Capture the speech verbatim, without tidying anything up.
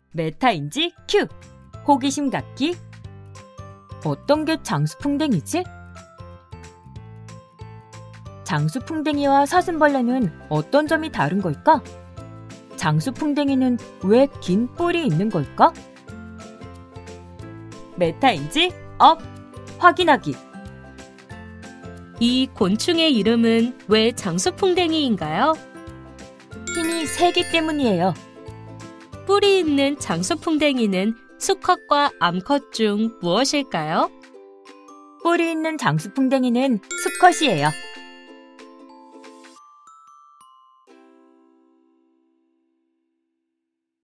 메타인지 큐! 호기심 갖기. 어떤 게 장수풍뎅이지? 장수풍뎅이와 사슴벌레는 어떤 점이 다른 걸까? 장수풍뎅이는 왜 긴 뿔이 있는 걸까? 메타인지 업! 확인하기. 이 곤충의 이름은 왜 장수풍뎅이인가요? 힘이 세기 때문이에요. 뿔이 있는 장수풍뎅이는 수컷과 암컷 중 무엇일까요? 뿔이 있는 장수풍뎅이는 수컷이에요.